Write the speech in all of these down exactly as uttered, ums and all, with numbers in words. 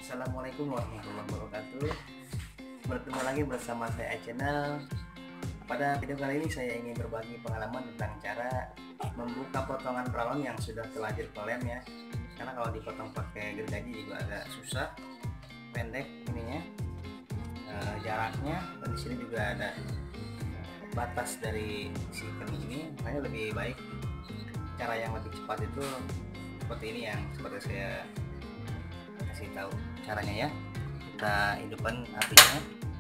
Assalamualaikum warahmatullahi wabarakatuh. Bertemu lagi bersama saya Channel. Pada video kali ini saya ingin berbagi pengalaman tentang cara membuka potongan pralon yang sudah terlanjur pelem ya. Karena kalau dipotong pakai gergaji juga agak susah, pendek ininya e, jaraknya, dan di sini juga ada batas dari si kening ini, makanya lebih baik cara yang lebih cepat itu seperti ini yang seperti saya kasih tahu caranya ya. Kita hidupkan apinya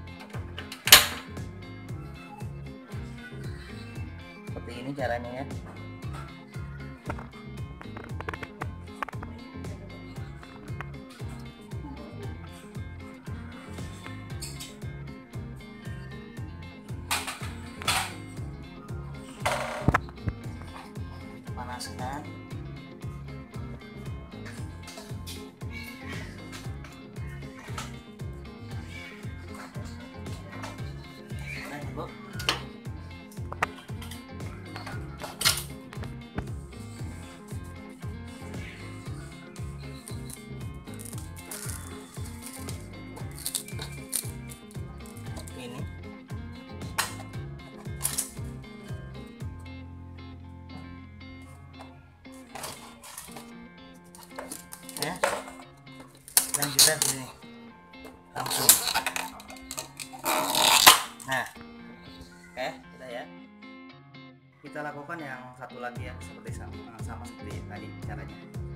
seperti ini caranya ya. Panaskan. Nah, Bu. Ini ya, dan kita sini langsung. Nah, oke, sudah ya. Kita lakukan yang satu lagi ya, seperti sama, sama seperti tadi caranya.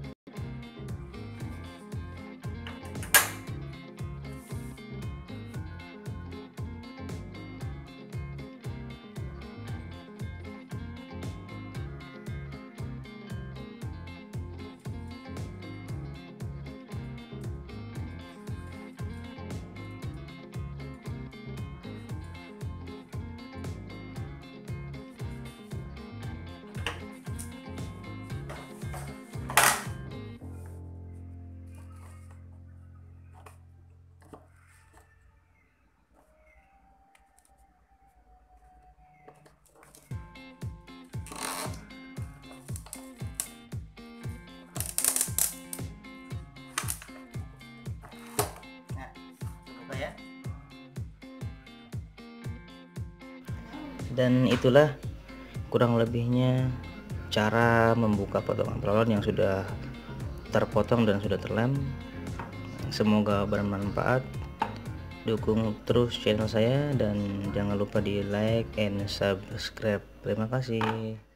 Ya. Dan itulah kurang lebihnya cara membuka potongan pralon yang sudah terpotong dan sudah terlem. Semoga bermanfaat. Dukung terus channel saya dan jangan lupa di like and subscribe. Terima kasih.